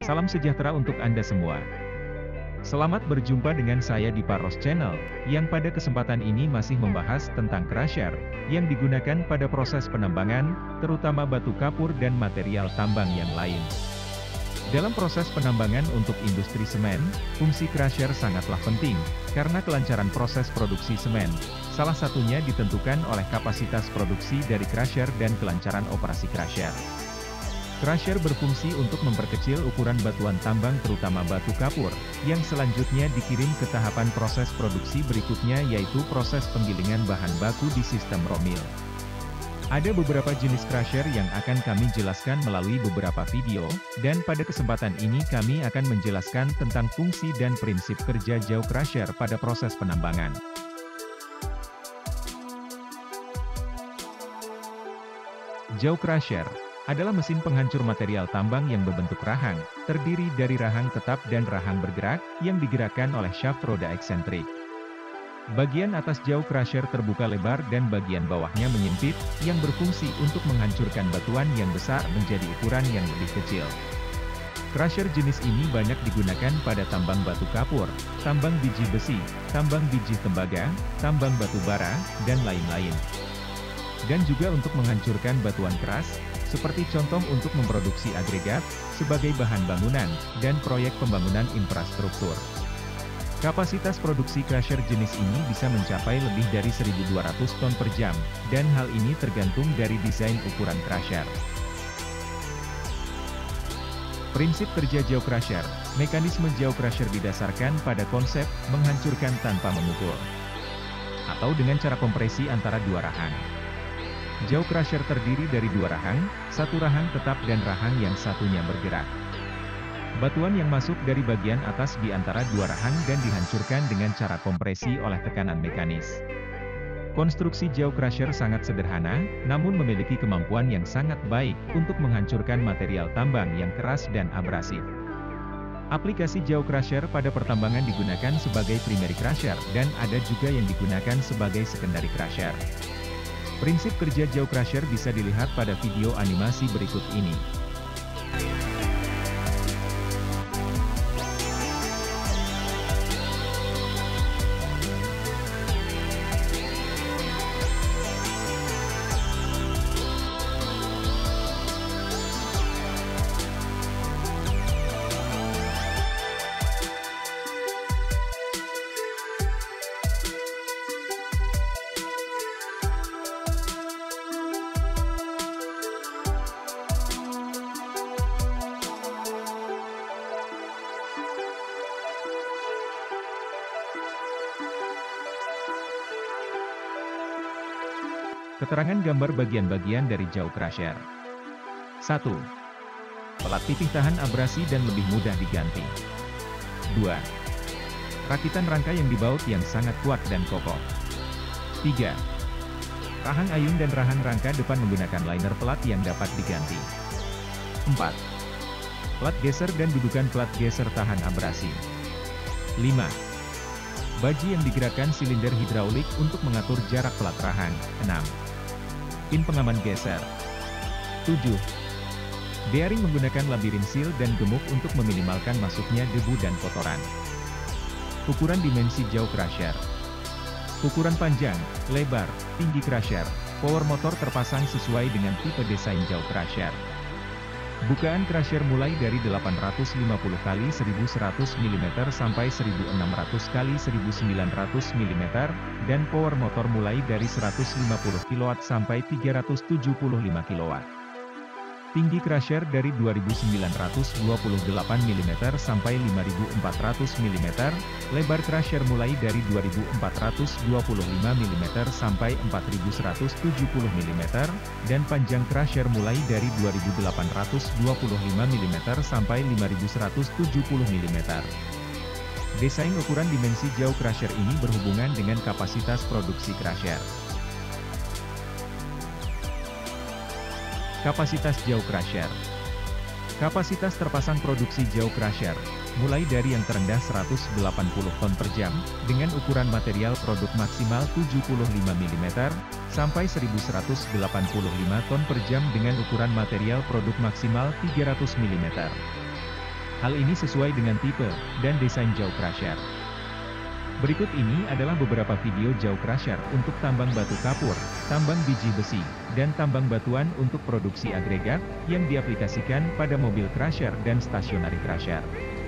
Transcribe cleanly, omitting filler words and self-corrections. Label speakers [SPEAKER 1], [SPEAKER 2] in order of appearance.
[SPEAKER 1] Salam sejahtera untuk Anda semua. Selamat berjumpa dengan saya di Paros Channel, yang pada kesempatan ini masih membahas tentang crusher, yang digunakan pada proses penambangan, terutama batu kapur dan material tambang yang lain. Dalam proses penambangan untuk industri semen, fungsi crusher sangatlah penting, karena kelancaran proses produksi semen, salah satunya ditentukan oleh kapasitas produksi dari crusher dan kelancaran operasi crusher. Crusher berfungsi untuk memperkecil ukuran batuan tambang terutama batu kapur, yang selanjutnya dikirim ke tahapan proses produksi berikutnya yaitu proses penggilingan bahan baku di sistem raw mill. Ada beberapa jenis crusher yang akan kami jelaskan melalui beberapa video, dan pada kesempatan ini kami akan menjelaskan tentang fungsi dan prinsip kerja jaw crusher pada proses penambangan. Jaw crusher adalah mesin penghancur material tambang yang berbentuk rahang, terdiri dari rahang tetap dan rahang bergerak, yang digerakkan oleh shaft roda eksentrik. Bagian atas jaw crusher terbuka lebar dan bagian bawahnya menyempit, yang berfungsi untuk menghancurkan batuan yang besar menjadi ukuran yang lebih kecil. Crusher jenis ini banyak digunakan pada tambang batu kapur, tambang biji besi, tambang biji tembaga, tambang batu bara, dan lain-lain. Dan juga untuk menghancurkan batuan keras, seperti contoh untuk memproduksi agregat, sebagai bahan bangunan, dan proyek pembangunan infrastruktur. Kapasitas produksi crusher jenis ini bisa mencapai lebih dari 1.200 ton per jam, dan hal ini tergantung dari desain ukuran crusher. Prinsip kerja jaw crusher. Mekanisme jaw crusher didasarkan pada konsep menghancurkan tanpa memukul, atau dengan cara kompresi antara dua rahang. Jaw crusher terdiri dari dua rahang, satu rahang tetap dan rahang yang satunya bergerak. Batuan yang masuk dari bagian atas di antara dua rahang dan dihancurkan dengan cara kompresi oleh tekanan mekanis. Konstruksi jaw crusher sangat sederhana, namun memiliki kemampuan yang sangat baik untuk menghancurkan material tambang yang keras dan abrasif. Aplikasi jaw crusher pada pertambangan digunakan sebagai primary crusher dan ada juga yang digunakan sebagai secondary crusher. Prinsip kerja jaw crusher bisa dilihat pada video animasi berikut ini. Keterangan gambar bagian-bagian dari jaw crusher. 1. Pelat pipih tahan abrasi dan lebih mudah diganti. 2. Rakitan rangka yang dibaut yang sangat kuat dan kokoh. 3. Rahang ayun dan rahang rangka depan menggunakan liner pelat yang dapat diganti. 4. Pelat geser dan dudukan pelat geser tahan abrasi. 5. Baji yang digerakkan silinder hidraulik untuk mengatur jarak pelat rahang. 6. Pin pengaman geser. 7. Bearing menggunakan labirin seal dan gemuk untuk meminimalkan masuknya debu dan kotoran. Ukuran dimensi jaw crusher. Ukuran panjang, lebar, tinggi crusher. Power motor terpasang sesuai dengan tipe desain jaw crusher. Bukaan crusher mulai dari 850 x 1100 mm sampai 1600 x 1900 mm, dan power motor mulai dari 150 kW sampai 375 kW. Tinggi crusher dari 2928 mm sampai 5400 mm, lebar crusher mulai dari 2425 mm sampai 4170 mm, dan panjang crusher mulai dari 2825 mm sampai 5170 mm. Desain ukuran dimensi jaw crusher ini berhubungan dengan kapasitas produksi crusher. Kapasitas jaw crusher. Kapasitas terpasang produksi jaw crusher, mulai dari yang terendah 180 ton per jam, dengan ukuran material produk maksimal 75 mm, sampai 1185 ton per jam dengan ukuran material produk maksimal 300 mm. Hal ini sesuai dengan tipe dan desain jaw crusher. Berikut ini adalah beberapa video jaw crusher untuk tambang batu kapur, tambang biji besi, dan tambang batuan untuk produksi agregat, yang diaplikasikan pada mobil crusher dan stationary crusher.